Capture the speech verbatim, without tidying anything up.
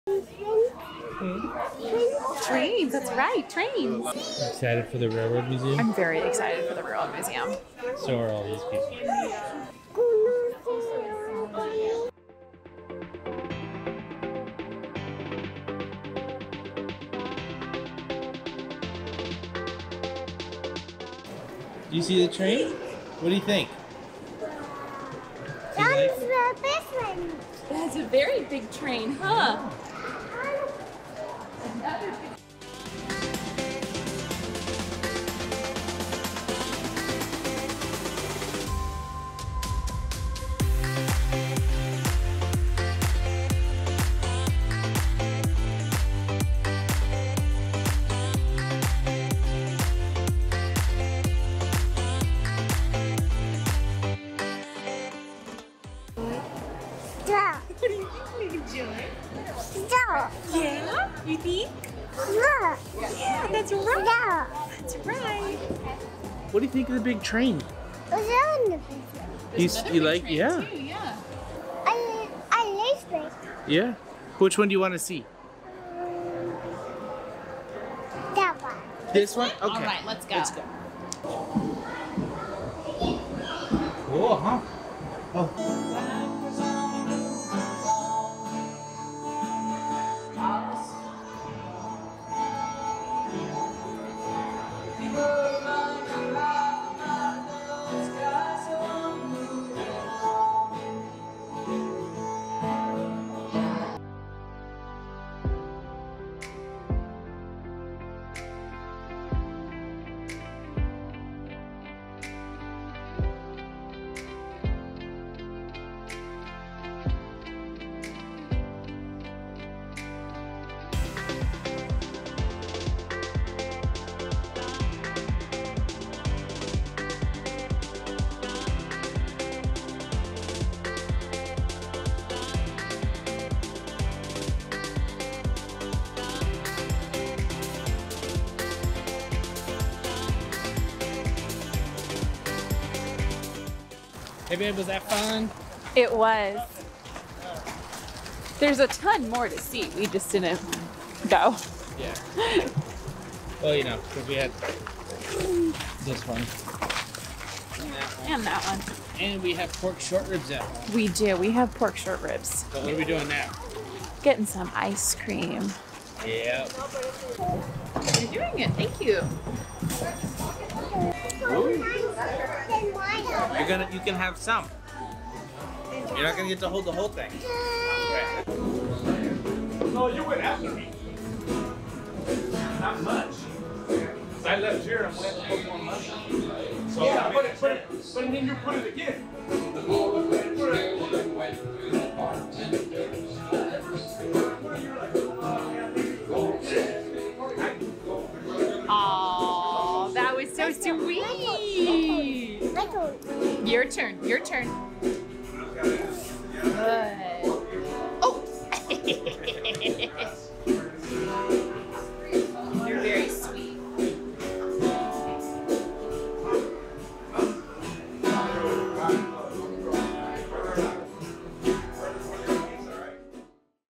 Trains, that's right, trains. Excited for the Railroad Museum? I'm very excited for the Railroad Museum. So are all these people. Do you see the train? What do you think? Do you like it? That's a very big train, huh? What do you think we can do it? Yeah? You think? Yeah, that's right. That's right. What do you think of the big train? There's You, another you big like? train Yeah. too, yeah. Yeah. Which one do you want to see? This one? Okay. All right, let's go. Let's go. Cool, huh? Oh. Hey babe, was that fun? It was. There's a ton more to see. We just didn't go. Yeah. Well, you know, because we had this one. And that one. And that one. And we have pork short ribs at home. We do. We have pork short ribs. So what are we doing now? Getting some ice cream. Yep. You're doing it. Thank you. You're gonna, you can have some. You're not gonna get to hold the whole thing. Right. No, you went after me. Not much. I left here and went to put more money. So yeah, but, it, but, it, but then you put it again. Oh, that was so sweet. Your turn. Your turn. Good.